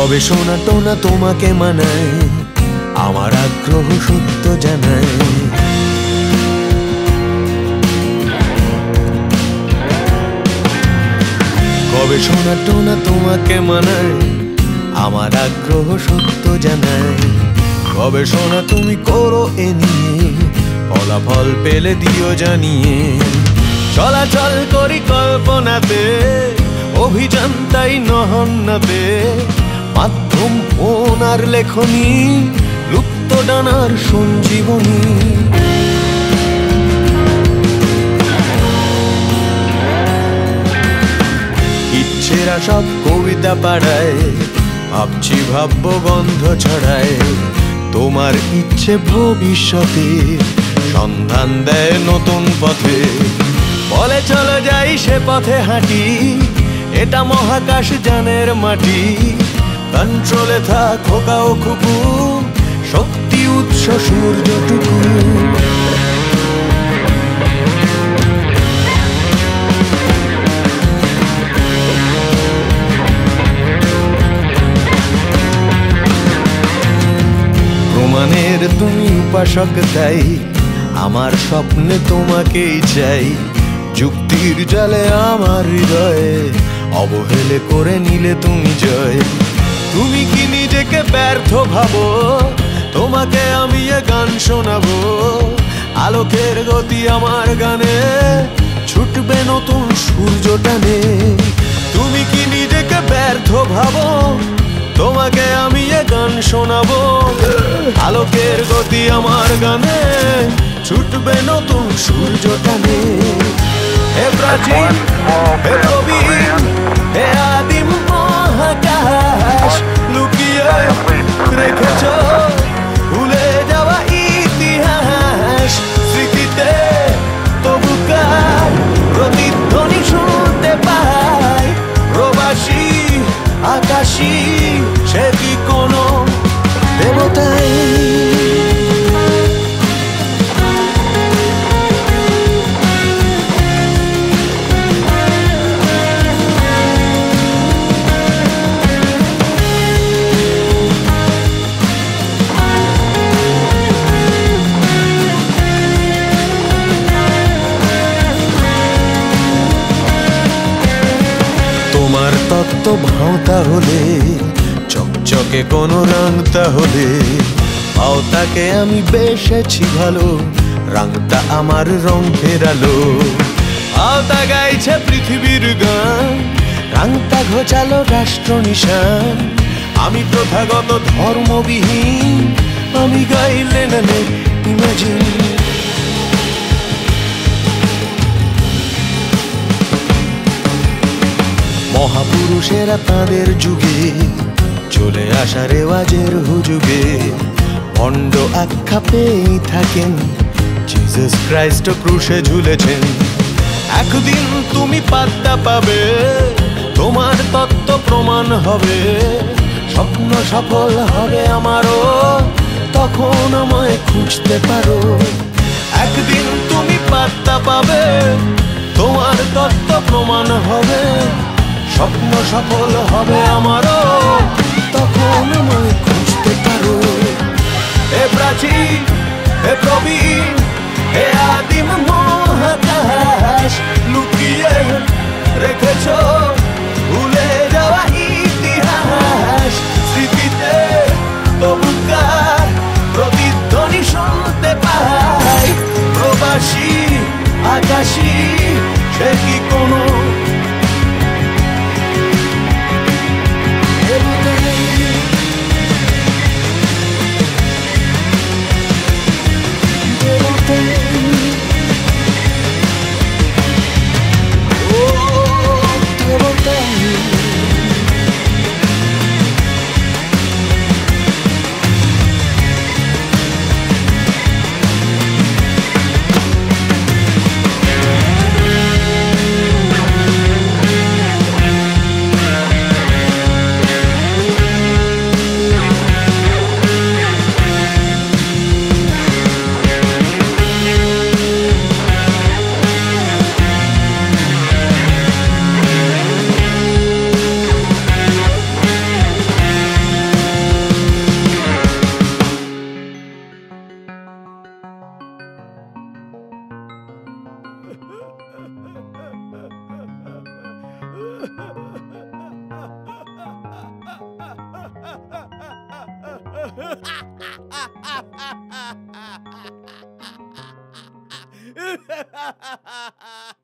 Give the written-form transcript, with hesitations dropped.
কবে সোনা টোনা তোমাকে মানায়, আমার আগ্রহ সত্য জানায়। কবে সোনা টোনা তোমাকে মানায়, আমার আগ্রহ সত্য জানায়। কবে সোনা তুমি করো এ নিয়ে, ফলাফল পেলে দিও জানিয়ে। চলাচল করি কল্পনাতে, অভিযান তাই নহন্নাতে। মাধ্যম ফোন আর লেখনী, লুপ্ত ডানার সঞ্জীবনী। ইচ্ছেরা সব কবিতা পাড়ায়, ভাবছি ভাব্য গন্ধ ছড়ায়। তোমার ইচ্ছে ভবিষ্যতে সন্ধান দেয় নতুন পথে। বলে চলে যাই সে পথে হাঁটি, এটা মহাকাশ যানের মাটি। কন্ট্রোলে থাক খোকা ও খুকু, শক্তি উৎস সূর্যটুকু। প্রমাণের তুমি উপাসক তাই, আমার স্বপ্নে তোমাকেই চাই। যুক্তির জালে আমার হৃদয়ে অবহেলে করে নিলে তুমি জয়। তুমি কি নিজেকে ব্যর্থ ভাবো, তোমাকে আমি এ গান শোনাবো। আলোকের গতি আমার গানে, ছুটবে নতুন সূর্য টানে। তুমি কি নিজেকে ব্যর্থ ভাবো, তোমাকে আমি এ গান শোনাবো। আলোকের গতি আমার গানে, ছুটবে নতুন সূর্য টানে। হে প্রাচীন, হে প্রবীণ, হে আদিম মহাকাশ, লুকিয়ে রেখেছ ভুলে যাওয়া ইতিহাস। স্মৃতিতে তবুকার প্রতিধ্বনি শুনতে পাই। প্রবাসী আকাশী, সে কি কোনো দেবতাই? তোমার তত্ত্ব ভাঁওতা হলে, চকচকে কোনো রংটা হলে। ভাঁওতাকে আমি বেশেছি ভালো, রংটা আমার রং ফেরালো। ভাঁওতা গাইছে পৃথিবীর গান, রংটা ঘোচালো রাষ্ট্র নিশান। আমি প্রথাগত ধর্মবিহীন, আমি গাইলে না ইমাজিন। মহাপুরুষেরা তাদের যুগে চলে আসা রেওয়াজের হুজুগে ভণ্ড আখ্যা পেয়েই থাকেন। জিসাস ক্রাইস্ট ক্রুশে ঝুলেছেন। একদিন তুমি পাত্তা পাবে, তোমার তত্ত্ব প্রমাণ হবে। স্বপ্ন সফল হবে আমারও, তখন আমায় খুঁজতে পারো। একদিন তুমি পাত্তা পাবে, তোমার তত্ত্ব প্রমাণ হবে। স্বপ্ন সফল হবে আমারও, তখন আমায় খুঁজতে পারো। হে প্রাচীন, হে প্রবীণ, হে আদিম মহাকাশ, লুকিয়ে রেখেছ ভুলে যাওয়া ইতিহাস। স্মৃতিতে তবুকার প্রতিধ্বনি শুনতে পাই। প্রবাসী আকাশী, সে কি কোনো Ha ha ha ha ha!